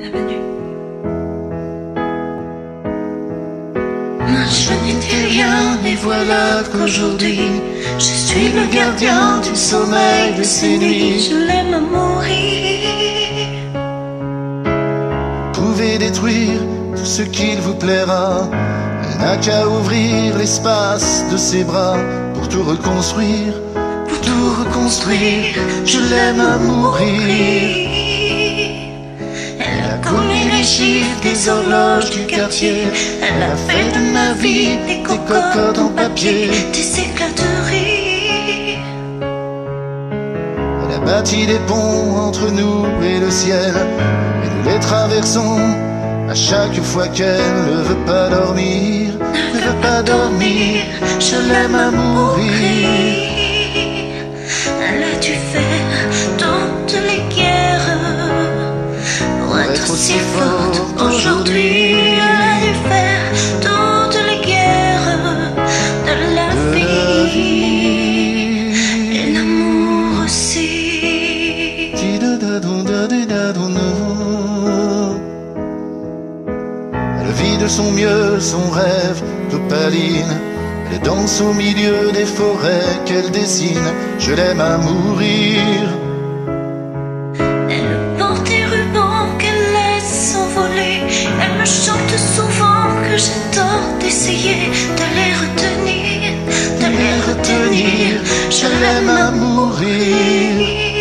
Bienvenue. Je n'étais rien et voilà qu'aujourd'hui je suis le gardien du sommeil de ces nuits. Je l'aime à mourir. Vous pouvez détruire tout ce qu'il vous plaira. Elle n'a qu'à ouvrir l'espace de ses bras pour tout reconstruire. Pour tout reconstruire, je l'aime à mourir. Elle a commis les chiffres des horloges du quartier. Elle a fait de ma vie des cocottes en papier, des éclats de rire. Elle a bâti des ponts entre nous et le ciel, et nous les traversons à chaque fois qu'elle ne veut pas dormir. Ne veut pas dormir, je l'aime à mourir. Elle a dû faire toutes les guerres pour être aussi forte aujourd'hui. Elle a dû faire toutes les guerres de la vie et l'amour aussi. Elle vit de son mieux son rêve d'opaline. Elle danse au milieu des forêts qu'elle dessine. Je l'aime à mourir. Elle porte des rubans qu'elle laisse s'envoler. Elle me chante souvent que j'ai tort d'essayer de les retenir, de les retenir. Je l'aime à mourir.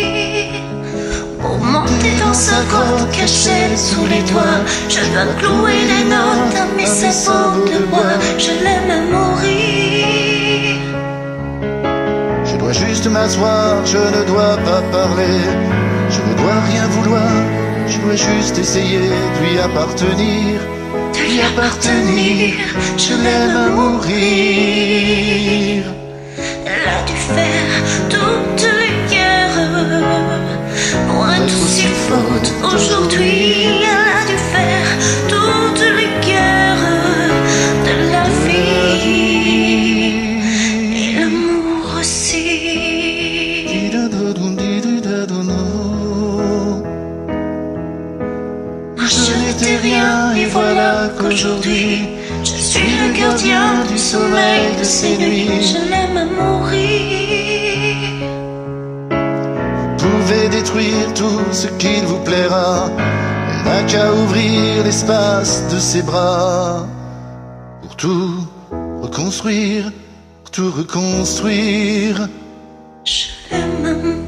Pour monter dans sa grotte cachée sous les toits, je dois clouer des notes à mes sabots de bois. Je l'aime à mourir. Je dois juste m'asseoir, je ne dois pas parler. Je ne dois rien vouloir, je dois juste essayer de lui appartenir. De lui appartenir, je l'aime à mourir. Elle a dû faire toutes les guerres pour être aussi forte aujourd'hui. Elle a dû faire toutes les guerres de la vie et l'amour aussi. Je n'étais rien et voilà qu'aujourd'hui je suis le gardien du sommeil de ces nuits. Je l'aime à mourir. Vous pouvez détruire tout ce qu'il vous plaira. Elle n'a qu'à ouvrir l'espace de ses bras pour tout reconstruire, pour tout reconstruire. Je l'aime à mourir.